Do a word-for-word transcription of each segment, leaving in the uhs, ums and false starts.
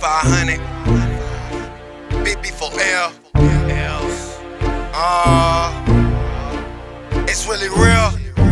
five hundred. B B for L. Uh, it's really real.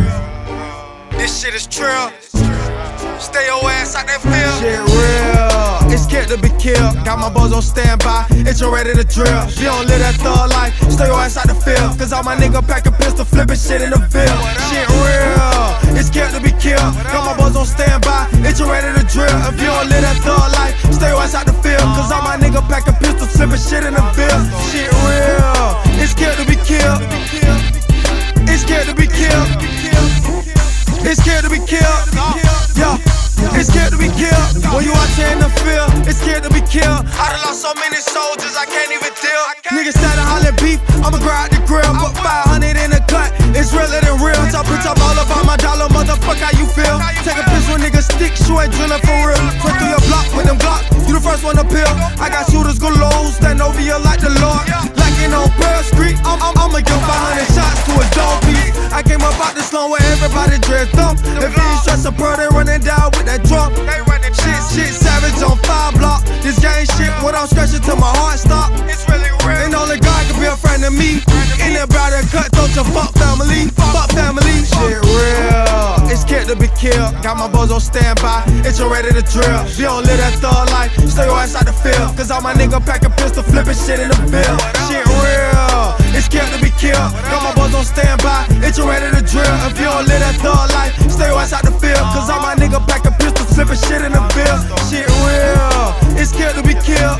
This shit is trill. Stay your ass out that field. Shit real, it's scared to be killed. Got my boys on standby, it's all ready to drill. If you don't live that thug life, stay your ass out the field. Cause all my nigga pack a pistol, flipping shit in the field. Shit real, it's scared to be killed. Got my boys on standby, it's all ready to drill. If you don't live that thug life, stay your ass out the field. Cause all my nigga pack a pistol, flipping shit in the field. Shit real, it's scared to be killed. It's scared to be killed. It's scared to be killed. Yeah. It's scared to be killed. When you out here in the field, it's scared to be killed. I done lost so many soldiers, I can't even deal. Niggas started hollering beef, I'ma grab the grill. Put five hundred in the cut, it's realer than real. Talk bitch, I'm all about my dollar, motherfucker, how you feel? Take a piss when niggas stick, shoot ain't drilling for real. Run through your block with them Glocks, you the first one to peel. I got shooters galore, stand over you like the Lord. Lacking on Pearl Street, I'm, I'm, I'ma give five hundred shots to a dog piece. I came up out the slum where everybody dressed up. If you ain't stress a bird, they running down with that drum. Shit, shit, savage on five block. This gang shit, what I'm scratching till my heart stop. It's really real. And only God can be a friend of me. In the brother cut, don't you fuck family. Fuck family. Shit real, it's scared to be killed. Got my boys on standby, it's all ready to drill. If you don't live that thug life, stay your ass out the field. Cause all my nigga pack a pistol, flipping shit in the field. Shit real, it's scared to be killed. Got my boys on standby, it's all ready to drill. If you don't live that thug life, stay your ass out the field. Cause all my nigga pack a pistol, flipping shit in the field. Shit real, it's scared to be killed.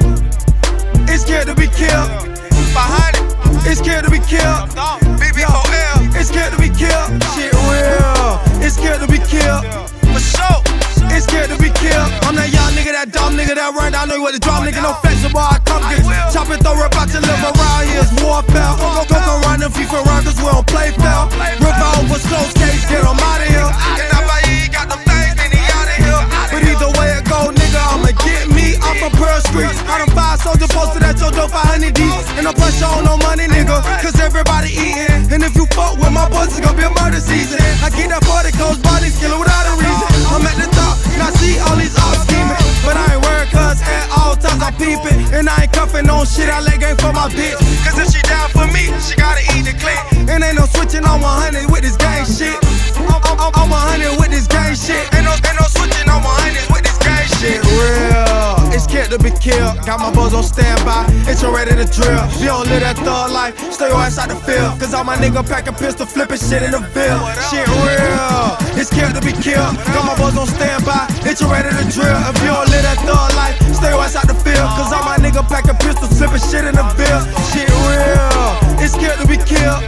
It's scared to be killed. five hundred. It's scared to be killed. B B for L. It's scared to be killed. Shit real, it's scared to be killed. For sure. It's scared to be killed. I'm that young nigga, that dumb nigga that run down, know what the drum nigga, no flexible, I come get. Chop it, throw it, about to live around here, it's warfare. Go, go, go, run them FIFA round, cause we don't play fair. Revolvers, close case, get them out of here. And now he got them things, then he out of here. But either way it go, nigga, I'ma get me. I'm from Pearl Street. I done five soldiers posted at your door, five hundred deep. And no pressure on no money, nigga, cause everybody eating. And if you fuck with my boys, it's gonna be a murder season. I get that forty close bodies, killing without a reason. I'm at the top, and I see all these ops scheming. But I ain't worried, cause at all times I peep it. And I ain't cuffing on shit, I let game for my bitch. Cause if she down for me, she gotta eat the click. And ain't no switching on one hundred with this gang shit. I'm, I'm, I'm one hundred with this gang shit. Ain't no, ain't no switching on one hundred with this gang shit. Shit real, it's scared to be killed. Got my boys on standby, it's all ready to drill. If you don't live that thug life, stay your ass out the field. Cause all my nigga pack a pistol, flipping shit in the field. Shit real, it's scared to be killed. Got my boys on standby, it's all ready to drill. If you don't live that thug life, stay your ass out the field. Cause all my nigga pack a pistol, flipping shit in the field. Shit real, it's scared to be killed.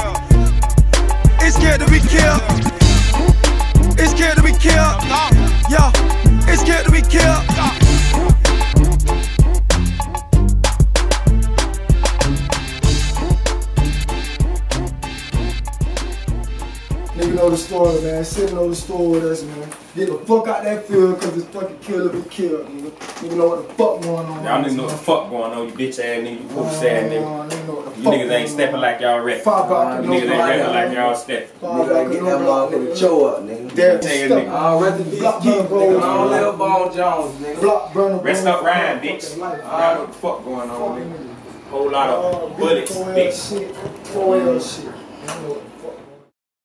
It's scared to be killed. It's scared to be killed. Yo, it's scared to be killed. Nigga know the story, man. Sit know the story with us, man. Get the fuck out that field, cause it's fucking kill be killed, nigga. Nigga know what the fuck going on. Y'all niggas know what the fuck going on, you bitch ass nigga, you pussy ass nigga. You niggas ain't stepping like y'all rap. You niggas ain't rapping like y'all step. Nigga, get that motherfucker show up, nigga. There, nigga. I'll rather be Block keep, burner, nigga. gold, I don't live Bone Jones, nigga. Block burner, Rest burner, up Ryan, burner, bitch. life. Y'all know what the fuck going on, nigga. Whole lot Uh, of bullets, four L bitch. shit, four L shit.